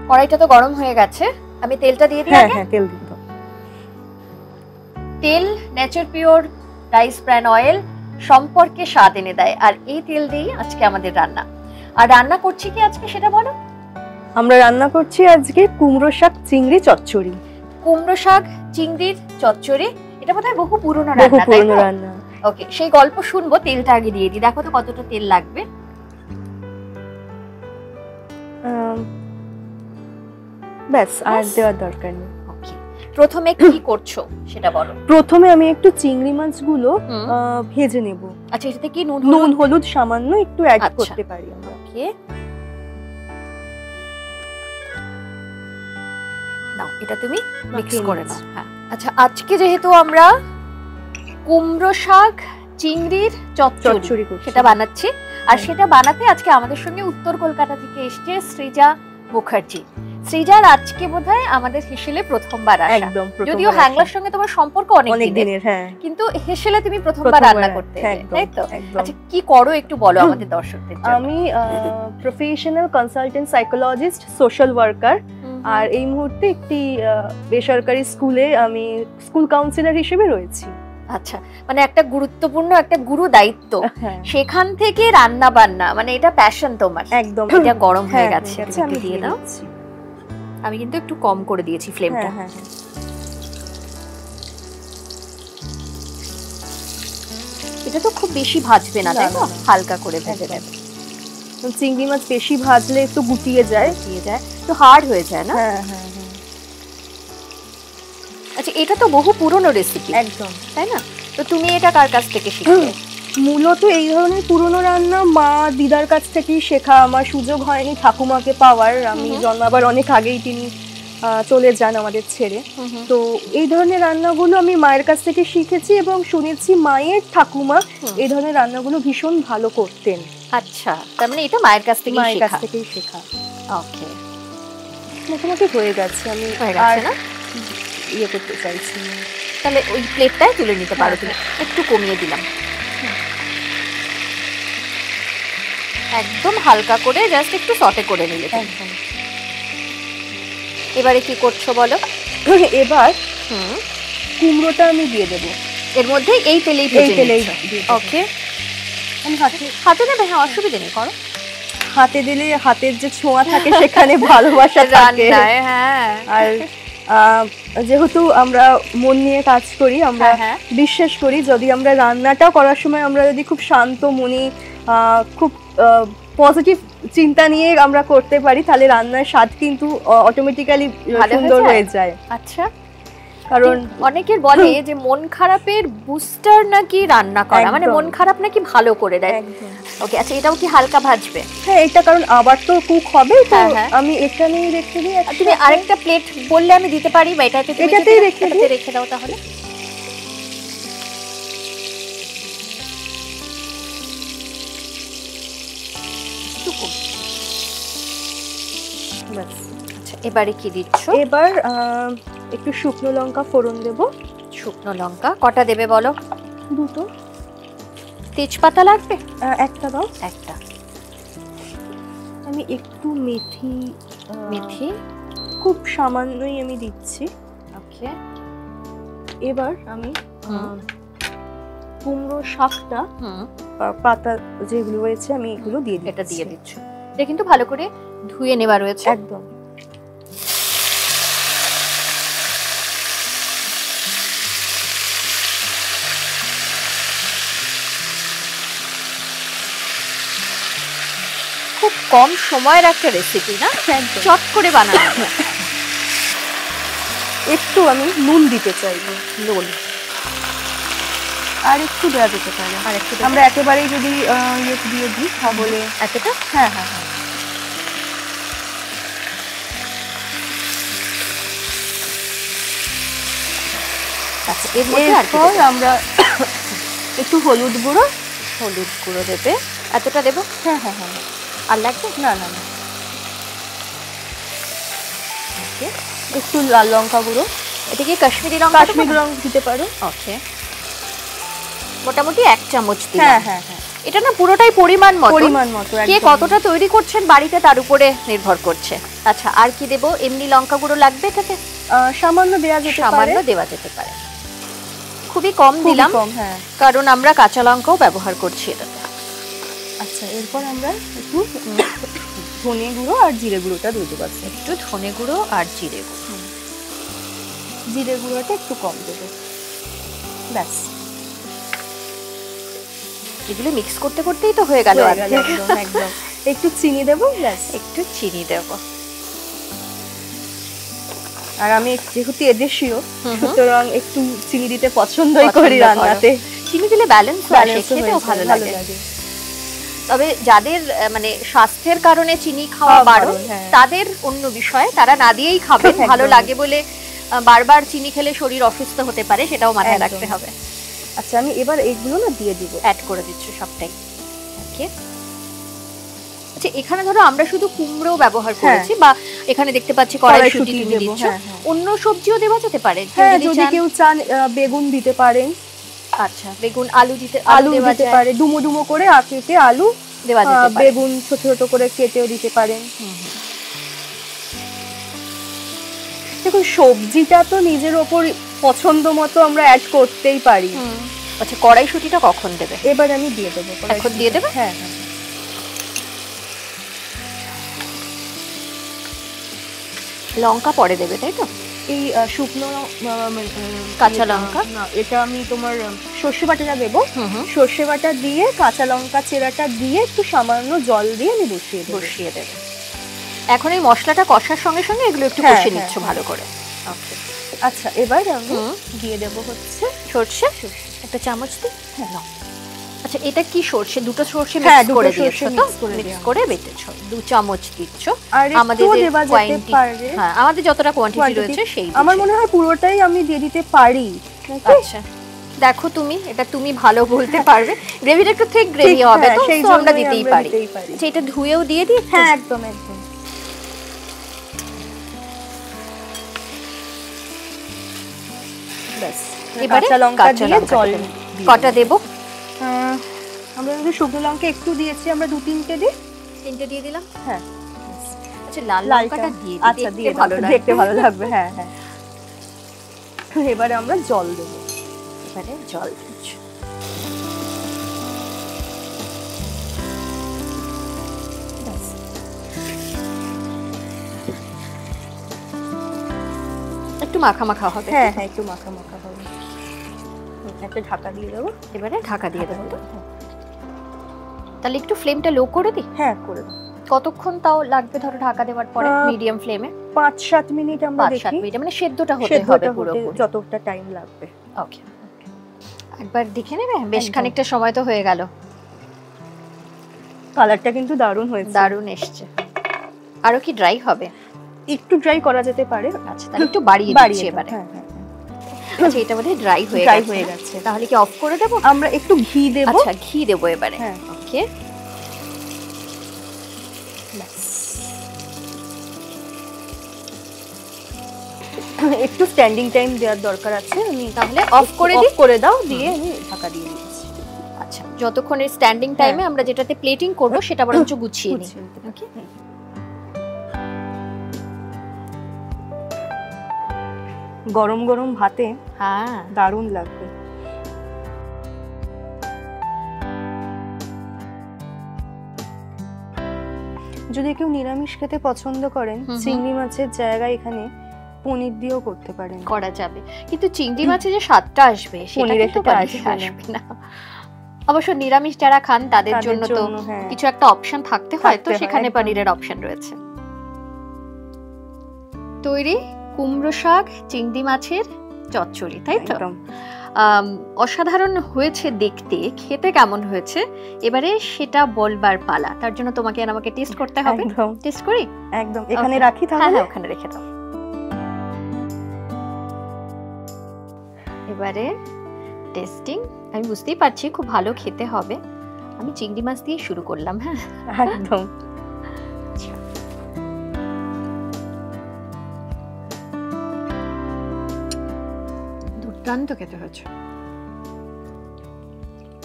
কড়াইটা তো গরম হয়ে গেছে, আমি তেলটা দিয়ে দিই। হ্যাঁ হ্যাঁ, তেল দিয়ে দাও। তেল nature pure rice bran oil সম্পর্কে স্বাদ এনে দেয়, আর এই তেল দিয়েই আজকে আমাদের রান্না। আর রান্না করছি কি আজকে সেটা বলো। আমরা রান্না করছি আজকে কুমড়ো শাক চিংড়ি চচ্চড়ি। কুমড়ো শাক চিংড়ির চচ্চড়ি, এটা বোধহয় বহু পুরনো বহু রান্না, তাই পুরনো তো? রান্না। ওকে, সেই গল্প শুনবো। তেলটা আগে দিয়ে দিই, দেখো তো কতটা তেল লাগবে। ব্যাস, আর দেওয়ার দরকার নেই। ওকে, প্রথমে কি করছো সেটা বলো। প্রথমে আমি একটু চিংড়ি মাছগুলো ভেজে নেব। আচ্ছা, এটাতে কি নুন হলুদ সামান্য একটু অ্যাড আচ্ছা। করতে পারি আমরা। ওকে, নাও এটা তুমি মিক্স করে নাও। হ্যাঁ, আচ্ছা, আজকে যেহেতু আমরা কুমড়ো শাক চিংড়ির চচ্চড়ি সেটা বানাচ্ছি, আর সেটা বানাতে আজকে আমাদের সঙ্গে উত্তর কলকাতা থেকে এসেছে সৃজা মুখার্জি। সৃজার আজকে বোধহয় আমাদের হেসেলে প্রথমবার আসা। একদম, যদিও হ্যাংলার সঙ্গে তোমার সম্পর্ক অনেক দিনের, হ্যাঁ, কিন্তু হেসেলে তুমি প্রথমবার রান্না করতে এলে, তাই তো? আচ্ছা, কি করো একটু বলো আমাদের দর্শকদের জন্য। আমি professional consultant psychologist, social worker, আর এই মুহূর্তে একটি বেসরকারি স্কুলে আমি স্কুল কাউন্সিলর হিসেবে রয়েছি। আচ্ছা, মানে একটা গুরুত্বপূর্ণ একটা গুরু দায়িত্ব, সেখান থেকে রান্না বান্না, মানে এটা প্যাশন তোমার। একদম। এটা গরম হয়ে গেছে, আমি দিয়ে দাও। আমি কিন্তু একটু কম করে দিয়েছি ফ্লেমটা। এটা তো খুব বেশি ভাজবে না, তাই তো? হালকা করে ভেজে নেবে। চিংড়ি মাছ বেশি ভাজলে একটু গুটিয়ে যায়, তো হার্ড হয়ে যায় না? হ্যাঁ হ্যাঁ। আচ্ছা, এটা তো বহু পুরনো রেসিপি, একদম, তাই না? তো তুমি এটা কার কাছ থেকে শিখলে? মূলত এই ধরনের পুরনো রান্না মা দিদার কাছ থেকেই শেখা। আমার সুযোগ হয়নি ঠাকুমাকে পাওয়ার, আমি জন্মাবার অনেক আগেই তিনি চলে যান আমাদের ছেড়ে। তো এই ধরনের রান্নাগুলো আমি মায়ের কাছ থেকে শিখেছি, এবং শুনেছি মায়ের ঠাকুমা এই ধরনের রান্নাগুলো ভীষণ ভালো করতেন। আচ্ছা, তার মানে এটা মায়ের কাছ থেকেই শেখা। ওকে, মোটামুটি হয়ে গেছে, আমি আর ইয়ে করতে চাইছি। তাহলে ওই প্লেটটাই তুলে নিতে পারো তুমি, একটু কমিয়ে দিলাম। একদম হালকা করে জাস্ট একটু সটে করে নিলে। এবারে কি করছো বলো? এবার কুমড়োটা আমি দিয়ে দেবো এর মধ্যে, এই তেলেই। ওকে, আমি হাতে দেবে? হ্যাঁ, অসুবিধা নেই, করো। হাতে দিলে হাতের যে ছোঁয়া থাকে সেখানে ভালোবাসা থাকে। হ্যাঁ, আর যেহেতু আমরা মন নিয়ে কাজ করি, আমরা বিশ্বাস করি যদি আমরা রান্নাটা করার সময় আমরা যদি খুব শান্ত মনে, খুব পজিটিভ চিন্তা নিয়ে আমরা করতে পারি, তাহলে রান্নার স্বাদ কিন্তু অটোমেটিক্যালি সুন্দর হয়ে যায়। আচ্ছা, কারণ অনেকের বলে যে মন খারাপের বুস্টার নাকি রান্না করা, মানে মন খারাপ নাকি ভালো করে দেয়। ওকে, আচ্ছা, এটাও কি হালকা ভাজবে? হ্যাঁ, এটা কারণ আবার তো কুক হবে, তো আমি এখানেই রেখে দিই। তুমি আরেকটা প্লেট বললে আমি দিতে পারি, বা এটাতেই রেখে দাও তাহলে। আচ্ছা, এবারে কি দিচ্ছ? এবার একটু শুকনো লঙ্কা ফোড়ন দেব। শুকনো লঙ্কা কটা দেবে বলো? দুটো। তেজপাতা লাগবে? একটা দাও। একটা। আমি একটু মেথি খুব সামান্যই আমি দিচ্ছি। ওকে, এবার আমি কুমড়ো শাকটা পাতা যেগুলো রয়েছে আমি এগুলো দিয়ে দিচ্ছি। এটা দিয়ে দিচ্ছি। এটা কিন্তু ভালো করে ধুয়ে নেওয়া রয়েছে। একদম। খুব কম সময়ের একটা রেসিপি না, চট করে বানানো। একটু আমি নুন দিতে চাইবো, নুন আর একটু দেওয়া যেতে পারে। আমরা একেবারেই যদি ইয়ে দিয়ে দিই তাহলে এতটা। হ্যাঁ হ্যাঁ হ্যাঁ। আচ্ছা, এরপর আমরা একটু হলুদ গুঁড়ো দেবে। এতটা দেবো? হ্যাঁ হ্যাঁ হ্যাঁ। আর লাগবে? না না না। একটু লাল লঙ্কা গুঁড়ো। এটা কি কাশ্মীরি লঙ্কা? কাশ্মীরি লঙ্কা দিতে পারো। ওকে, মোটামুটি 1 চামচ দিলাম। হ্যাঁ হ্যাঁ হ্যাঁ। এটা না পুরোটাই পরিমাণ মতো। পরিমাণ মতো। কে কতটা তৈরি করছেন বাড়িতে তার উপরে নির্ভর করছে। আচ্ছা, আর কি দেবো? এমনি লঙ্কা গুঁড়ো লাগবে এটাতে? সামান্য দেওয়া যেতে পারে, সামান্য দেওয়া যেতে পারে, খুবই কম দিলাম, হ্যাঁ, কারণ আমরা কাঁচা লঙ্কাও ব্যবহার করছি এটাতে। আচ্ছা, এরপর আমরা একটু ধনে গুঁড়ো আর জিরে গুঁড়োটা দিয়ে দেবো। একটু ধনে গুঁড়ো আর জিরে গুঁড়ো, জিরে গুঁড়োটা একটু কম দেবো, ব্যাস। এগুলো মিক্স করতে করতেই তো হয়ে গেল। একদম একদম। একটু চিনি দেবো, ব্যাস, একটু চিনি দেবো। আর আমি যেহেতু এদেশীয়, সুতরাং একটু চিনি দিতে পছন্দই করি রান্নাতে। চিনি দিলে ব্যালেন্স হয়, খেতেও ভালো লাগে। তবে যাদের মানে স্বাস্থ্যের কারণে চিনি খাওয়া বারণ, তাদের অন্য বিষয়, তারা না দিয়েই খাবেন, ভালো লাগে বলে। বারবার চিনি খেলে শরীর অসুস্থ হতে পারে, সেটাও মাথায় রাখতে হবে। আচ্ছা, আমি এবার এইগুলো না দিয়ে দিব, অ্যাড করে দিচ্ছ সবটাই। ওকে। আচ্ছা, এখানে ধরো আমরা শুধু কুমড়ো ব্যবহার করেছি, বা এখানে দেখতে পাচ্ছি কড়াইশুঁটি তুমি দিচ্ছ, অন্য সবজিও দেওয়া যেতে পারে। যদি কেউ চান বেগুন দিতে পারেন। আচ্ছা, বেগুন, আলু দিতে পারে, ডুমো ডুমো করে কেটে আলু দেওয়া যেতে পারে, বেগুন ছোট ছোট করে কেটেও দিতে পারেন। দেখুন, সবজিটা তো নিজের ওপর পছন্দ মতো আমরা অ্যাড করতেই পারি। আচ্ছা, কড়াইশুঁটিটা কখন দেবে? এবার আমি দিয়ে দেবো। এখন দিয়ে দেবে? হ্যাঁ। লঙ্কা পরে দেবে, তাই তো? এই শুকনো কাঁচা লঙ্কা, না, এটা আমি তোমার সর্ষে বাটাটা দেবো। সর্ষে বাটা দিয়ে কাঁচা লঙ্কা চেরাটা দিয়ে একটু সামান্য জল দিয়ে আমি বসিয়ে দেবো। এখন এই মশলাটা কষার সঙ্গে সঙ্গে এগুলো একটু কষিয়ে নিচ্ছ ভালো করে। ওকে। আচ্ছা, এবার আমি দিয়ে দেবো হচ্ছে সর্ষে, একটা চামচ দিই। হ্যাঁ। আচ্ছা, এটা কি সর্ষে? দুটো সর্ষে মিক্স করে দিয়েছো তো? মিক্স করে বেটেছো, 2 চামচ দিচ্ছ। আমাদের হ্যাঁ, আমাদের যতটা কোয়ান্টিটি রয়েছে সেই, আমার মনে হয় পুরোটাই আমি দিয়ে দিতে পারি। আচ্ছা, দেখো তুমি, এটা তুমি ভালো বলতে পারবে। গ্রেভিটা একটু ঠিক গ্রেভি হবে তো, সেই জন্য আমরা দিতেই পারি। আচ্ছা, এটা ধুয়েও দিয়ে দিই। হ্যাঁ, একদম একদম। ব্যাস, এবারে কাঁচা লঙ্কা দিয়ে জল কটা দেব? আমরা যদি শুকনো লঙ্কা একটু দিয়েছি, আমরা 2-3টে দিই। 3টে দিয়ে দিলাম। হ্যাঁ। আচ্ছা, লাল লঙ্কাটা দিয়ে দিই। আচ্ছা, দিয়ে ভালো লাগবে, দেখতে ভালো লাগবে। হ্যাঁ হ্যাঁ। এবারে আমরা জল দেব। এবারে জল দিচ্ছ। একটু মাখা মাখা হবে। হ্যাঁ হ্যাঁ, একটু মাখা মাখা হবে। একটা ঢাকা দিয়ে দেবো। এবারে ঢাকা দিয়ে দেবো তো? তাহলে একটু ফ্লেমটা লো করে দিই। হ্যাঁ, করে দাও। কতক্ষণ তাও লাগবে ধরো ঢাকা দেওয়ার পরে? মিডিয়াম ফ্লেমে 5-7 মিনিট আমরা দেখি। 5-7 মিনিট, মানে সেদ্ধটা হতে হবে পুরোপুরি, যতটা টাইম লাগবে। ওকে, একবার দেখে নেবে। বেশ খানিকটা সময় তো হয়ে গেল। কালারটা কিন্তু দারুণ হয়েছে, দারুণ এসছে। আরো কি ড্রাই হবে? একটু ড্রাই করা যেতে পারে। আচ্ছা, তাহলে একটু বাড়িয়ে দিচ্ছি এবারে। হ্যাঁ হ্যাঁ। আচ্ছা, এটা বোধহয় ড্রাই হয়ে গেছে। তাহলে কি অফ করে দেব? আমরা একটু ঘি দেব। আচ্ছা, ঘি দেব এবারে। হ্যাঁ, ওকে। একটু স্ট্যান্ডিং টাইম দেওয়ার দরকার আছে। আমি তাহলে অফ করে দাও, দিয়ে আমি ঢাকা দিয়ে দিচ্ছি। আচ্ছা, যতক্ষণের স্ট্যান্ডিং টাইমে আমরা যেটাতে প্লেটিং করব সেটা বরঞ্চ গুছিয়ে নিই। ওকে। গরম গরম ভাতে হ্যাঁ, দারুণ লাগবে। যদি কেউ নিরামিষ খেতে পছন্দ করেন, চিংড়ি মাছের জায়গায় এখানে পনির দিয়েও করতে পারেন। করা যাবে, কিন্তু চিংড়ি মাছে যে স্বাদটা আসবে সেটা কিন্তু আসবে না। অবশ্য নিরামিষ যারা খান তাদের জন্য তো কিছু একটা অপশন থাকতে হয়, তো সেখানে পনিরের অপশন রয়েছে। তৈরি কুমড়ো শাক চিংড়ি মাছের চচ্চড়ি, তাই তো? অসাধারণ হয়েছে দেখতে। খেতে কেমন হয়েছে এবারে সেটা বলবার পালা। তার জন্য তোমাকে আর আমাকে টেস্ট করতে হবে। টেস্ট করি? একদম। এখানে রাখি তাহলে? হ্যাঁ, ওখানে রেখে দাও। এবারে টেস্টিং। আমি বুঝতেই পারছি খুব ভালো খেতে হবে। আমি চিংড়ি মাছ দিয়ে শুরু করলাম। হ্যাঁ, একদম। দুর্দান্ত খেতে হয়েছে।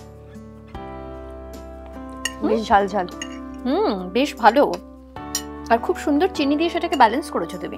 বেশ ঝাল ঝাল। বেশ ভালো। আর খুব সুন্দর চিনি দিয়ে সেটাকে ব্যালেন্স করেছো তুমি।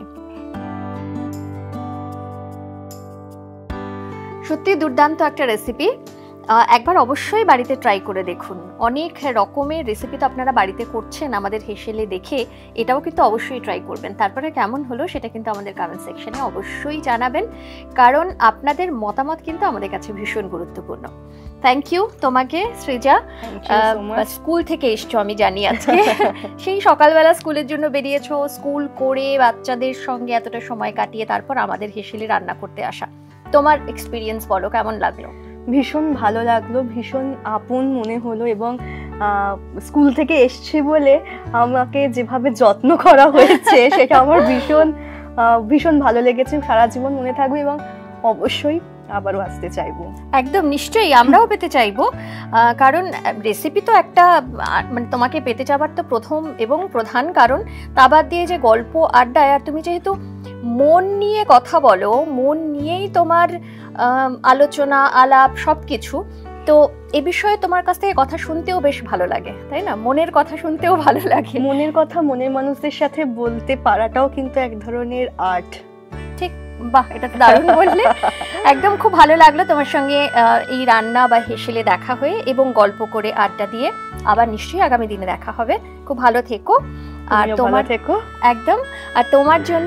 সত্যি দুর্দান্ত একটা রেসিপি, একবার অবশ্যই বাড়িতে ট্রাই করে দেখুন। অনেক রকমের রেসিপি তো আপনারা বাড়িতে করছেন আমাদের হেসেলে দেখে, এটাও কিন্তু অবশ্যই ট্রাই করবেন। তারপরে কেমন হলো সেটা কিন্তু আমাদের কমেন্ট সেকশনে অবশ্যই জানাবেন, কারণ আপনাদের মতামত কিন্তু আমাদের কাছে ভীষণ গুরুত্বপূর্ণ। থ্যাংক ইউ তোমাকে সৃজা, স্কুল থেকে এসছো আমি জানি আজকে। সেই সকালবেলা স্কুলের জন্য বেরিয়েছো, স্কুল করে বাচ্চাদের সঙ্গে এতটা সময় কাটিয়ে তারপর আমাদের হেসেলে রান্না করতে আসা। তোমার এক্সপিরিয়েন্স বলো, কেমন লাগলো? ভীষণ ভালো লাগলো, ভীষণ আপন মনে হলো, এবং স্কুল থেকে এসছি বলে আমাকে যেভাবে যত্ন করা হয়েছে সেটা আমার ভীষণ ভালো লেগেছে, সারা জীবন মনে থাকবে, এবং অবশ্যই আবারও আসতে চাইবো। একদম নিশ্চয়ই, আমরাও পেতে চাইবো, কারণ রেসিপি তো একটা, মানে তোমাকে পেতে যাবার তো প্রথম এবং প্রধান কারণ, তা বাদ দিয়ে যে গল্প আড্ডায়, আর তুমি যেহেতু মন নিয়ে কথা বলো, মন নিয়েই তোমার আলোচনা আলাপ সবকিছু, তো এ বিষয়ে তোমার কাছ থেকে কথা শুনতেও বেশ ভালো লাগে, তাই না? মনের কথা শুনতেও ভালো লাগে, মনের কথা মনের মানুষদের সাথে বলতে পারাটাও কিন্তু এক ধরনের আর্ট। ঠিক, বাহ, এটা তো দারুণ বললে। একদম খুব ভালো লাগলো তোমার সঙ্গে এই রান্না বা হেসেলে দেখা হয়ে, এবং গল্প করে আড্ডা দিয়ে। আবার নিশ্চয়ই আগামী দিনে দেখা হবে। খুব ভালো থেকো, আর তোমার থেকো একদম। আর তোমার জন্য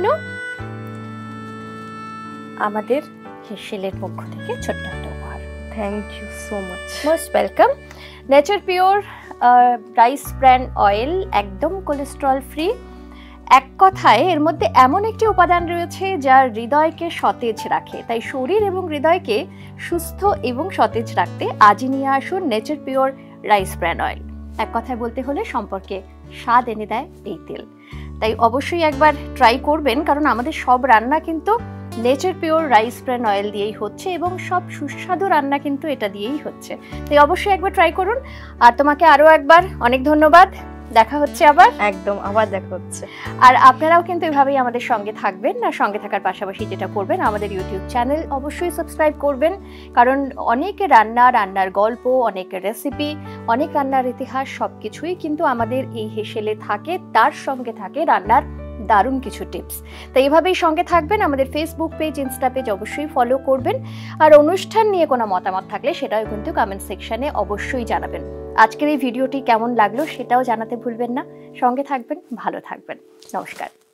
আমাদের হেসেলের পক্ষ থেকে ছোট্ট একটা উপহার। Thank you so much, most welcome. Nature pure rice bran oil, একদম কোলেস্ট্রল ফ্রি। এক কথায় এর মধ্যে এমন একটি উপাদান রয়েছে যা হৃদয়কে সতেজ রাখে, তাই শরীর এবং হৃদয়কে সুস্থ এবং সতেজ রাখতে আজই নিয়ে আসুন nature pure rice bran oil. এক কথায় বলতে হলে সম্পর্কে স্বাদ এনে দেয় এই তেল। তাই অবশ্যই একবার ট্রাই করবেন, কারণ আমাদের সব রান্না কিন্তু nature pure rice bran oil দিয়েই হচ্ছে, এবং সব সুস্বাদু রান্না কিন্তু এটা দিয়েই হচ্ছে। তাই অবশ্যই একবার ট্রাই করুন। আর তোমাকে আরও একবার অনেক ধন্যবাদ। দেখা হচ্ছে আবার, একদম আবার দেখা হচ্ছে। আর আপনারাও কিন্তু এভাবেই আমাদের সঙ্গে থাকবেন। আর সঙ্গে থাকার পাশাপাশি যেটা করবেন, আমাদের ইউটিউব চ্যানেল অবশ্যই সাবস্ক্রাইব করবেন, কারণ অনেক রান্নার গল্প, অনেক রেসিপি, অনেক রান্নার ইতিহাস সবকিছুই কিন্তু আমাদের এই হেসেলে থাকে। তার সঙ্গে থাকে রান্নার দারুণ কিছু টিপস। তো এইভাবেই সঙ্গে থাকবেন। আমাদের ফেসবুক পেজ, ইনস্টা পেজ অবশ্যই ফলো করবেন। আর অনুষ্ঠান নিয়ে কোনো মতামত থাকলে সেটাও কিন্তু কমেন্ট সেকশনে অবশ্যই জানাবেন। আজকের এই ভিডিওটি কেমন লাগলো সেটাও জানাতে ভুলবেন না। সঙ্গে থাকবেন, ভালো থাকবেন। নমস্কার।